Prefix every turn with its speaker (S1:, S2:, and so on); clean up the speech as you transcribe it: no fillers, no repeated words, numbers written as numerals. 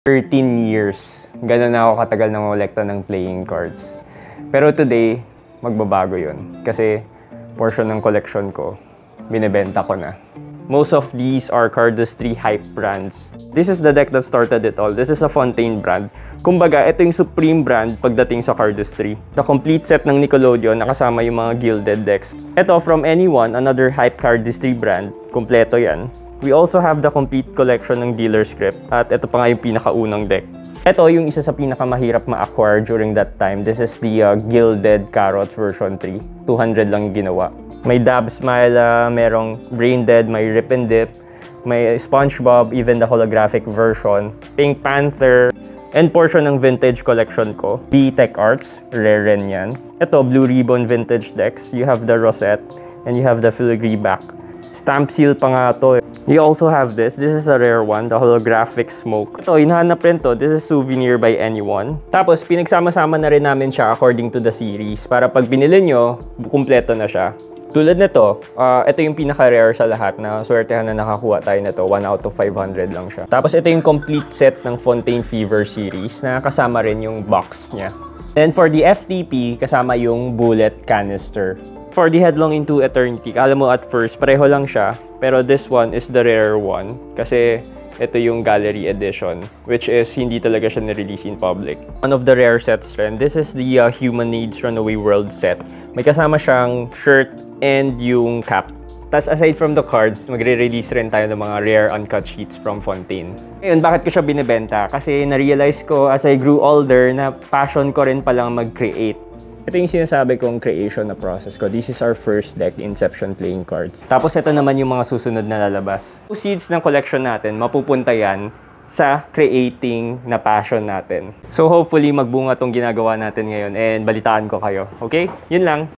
S1: 13 years. Ganun na ako katagal na ngolekta ng playing cards. Pero today, magbabago yun. Kasi portion ng collection ko, binibenta ko na. Most of these are Cardistry hype brands. This is the deck that started it all. This is a Fontaine brand. Kumbaga, ito yung supreme brand pagdating sa Cardistry. The complete set ng Nickelodeon, nakasama yung mga gilded decks. Ito, From Anyone, another hype Cardistry brand. Kompleto yan. We also have the complete collection ng dealer script. At ito pa nga yung pinakaunang deck. Ito yung isa sa pinakamahirap ma-acquire during that time. This is the Gilded Carrots version 3. 200 lang ginawa. May Dab Smile, merong Brain Dead, may Rip and Dip, may SpongeBob, even the holographic version, Pink Panther, and portion ng vintage collection ko. B-Tech Arts, rare rin yan. Ito, Blue Ribbon vintage decks. You have the Rosette, and you have the filigree back. Stamp seal pa nga to. You also have this. This is a rare one, the holographic smoke. Ito, hinahanap rin to. This is Souvenir by Anyone. Tapos, pinagsama-sama na rin namin siya according to the series. Para pag binili nyo, kumpleto na siya. Tulad nito, ito yung pinaka-rare sa lahat na swertehan na nakakuha tayo nito. 1 out of 500 lang siya. Tapos, ito yung complete set ng Fontaine Fever series na kasama rin yung box niya. And for the FTP, kasama yung bullet canister. For the Headlong into Eternity, alam mo at first, pareho lang siya. Pero this one is the rare one. Kasi ito yung gallery edition, which is hindi talaga siya na-release in public. One of the rare sets rin. This is the Human Needs Runaway World set. May kasama siyang shirt and yung cap. Tapos aside from the cards, magre-release rin tayo ng mga rare uncut sheets from Fontaine. Ngayon, bakit ko siya binibenta? Kasi na-realize ko as I grew older na passion ko rin palang mag-create. Ito yung sinasabi kong creation na process ko. This is our first deck, Inception playing cards. Tapos ito naman yung mga susunod na lalabas. Proceeds ng collection natin, mapupunta yan sa creating na passion natin. So hopefully magbunga tong ginagawa natin ngayon and balitaan ko kayo. Okay? Yun lang.